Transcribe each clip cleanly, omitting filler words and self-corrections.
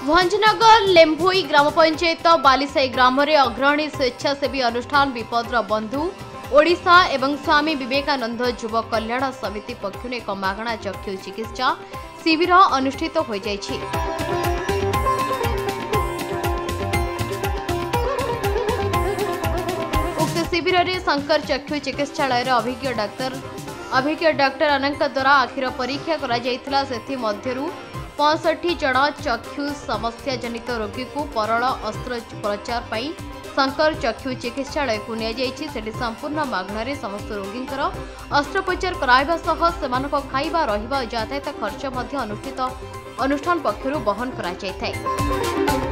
भंजनगर लेम्भोई ग्राम पंचायत बालिसाई ग्राम अग्रणी स्वेच्छासेवी अनुष्ठान विपद्र बंधु ओडिशा एवं स्वामी विवेकानंद युव कल्याण समिति पक्षर एक मागणा चक्षु चिकित्सा शिविर अनुष्ठित हो जाइछि। उक्त शिविर में शंकर चक्षु चिकित्सालय अभिज्ञ डाक्टर अनंक द्वारा आखिर परीक्षा करा सेथि मध्यरु 65 जन चक्षु समस्या जनित रोगी को परल अस्त्रोपचार पाई शंकर चक्षु चिकित्सालय को नियाଯାଇଛି। सेठी संपूर्ण मागणारे समस्त रोगींकर अस्त्रोपचार कराइबा सह सेमानक खाइबा रहिबा यातायात खर्च मध्य अनुष्ठान पक्षरु बहन करा जायथाय।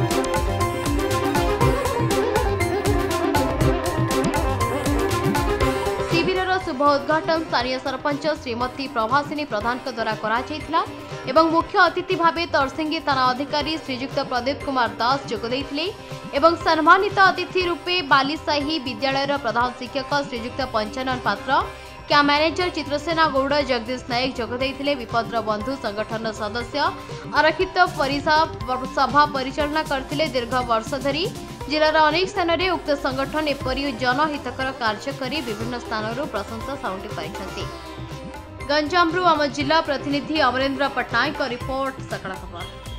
शुभ उद्घाटन स्थानीय सरपंच श्रीमती प्रभासिनी प्रधान द्वारा करा एवं मुख्य अतिथि भावे तरसिंगी थाना अधिकारी श्रीजुक्त प्रदीप कुमार दास जोगदेइथिले एवं सम्मानित अतिथि रूपे बालिसाही विद्यालय प्रधान शिक्षक श्रीजुक्त पंचानन पात्र क्या मैनेजर चित्रसेना गौड़ जगदीश नायक जोगदेइथिले। विपद्र बंधु संगठन सदस्य आरक्षित सभा परिचालना करथिले। दीर्घ वर्ष धरी जिलार अनेक स्थान में उक्त संगठन एपरी जनहितकर कार्य करी विभिन्न स्थानों प्रशंसा साउंटी पारिछथि। गंजामरू आम जिला प्रतिनिधि अमरेंद्र पट्टनायक रिपोर्ट सकड़ा खबर।